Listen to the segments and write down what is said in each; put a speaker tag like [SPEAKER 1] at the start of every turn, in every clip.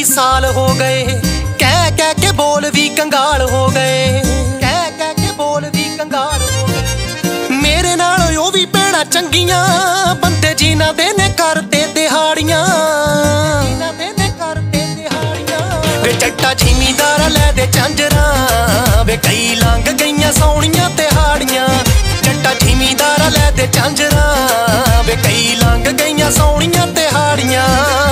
[SPEAKER 1] साल हो गए, कह के बोल भी कंगाल हो गए, कह के बोल भी कंगाल हो गए। मेरे नाल ओ भी भैणां चंगियां, बंदे जिन्हां दे ने करते दिहाड़ियां, वे जट्टा जिमीदार लै दे झांजरां, वे कई लंघ गईयां सोहणियां तिहाड़ियां। जट्टा जिमीदार लै दे झांजरां, वे कई लंघ गईयां सोहणियां तिहाड़ियां।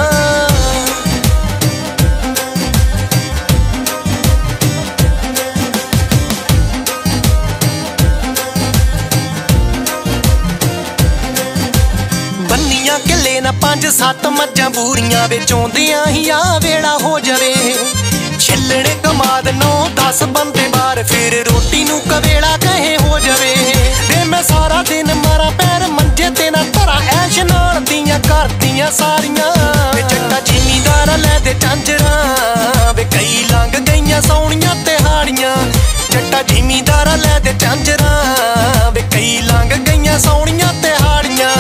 [SPEAKER 1] बन्नियां किले ना 5-7 मज्जां बूरियां, वे चौंदियां ही आ वेड़ा हो जावे। छिल्लने कमाद 9-10 बंदे बार, फिर रोटी नू कवेला कहे हो जावे। वे मैं सारा दिन मारा पैर मंजे ते ना धरा, ऐश नाल दियां करदियां सारियां। वे जट्टा जिमीदार लै दे झांजरां, वे कई लंघ गईयां सोहणियां तिहाड़ियां। जट्टा जिमीदार लै दे झांजरां, वे कई लंघ गईयां सोहणियां तिहाड़ियां।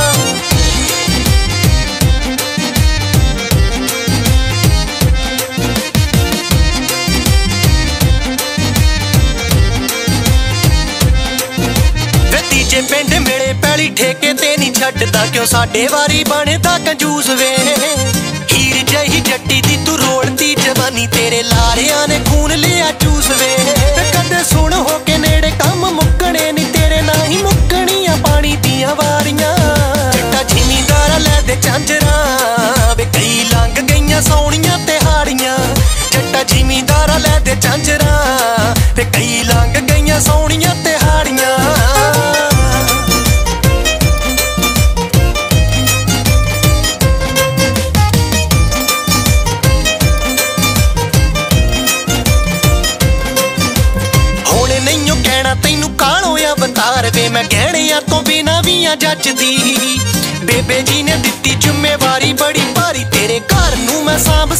[SPEAKER 1] पिंड मिले पैली ठेके ते नहीं छड्डदा, क्यों साडे वारी बनदा कंजूस वे। हीर जही जट्टी दी तू रोड़ती जवानी, तेरे लारियां ने खून लिया चूस वे। कदे सुन हो के नेड़े कम मुक्कने नी तेरे, ना ही मुक्कनियां पानी दियां वारियां। जट्टा जिमीदार लै दे झांजरां, वे कई लंघ गईयां सोहणियां तिहाड़ियां। जट्टा जिमीदार लै दे झांजरां, वे कई लंघ गईयां सोहणियां तिहाड़ियां। तैनू कालो अवतार वे, मैं गहणियां तो बिना भी जचदी। बेबे जी ने दित्ती जिम्मेवारी बड़ी भारी, तेरे घर नू मैं सांभ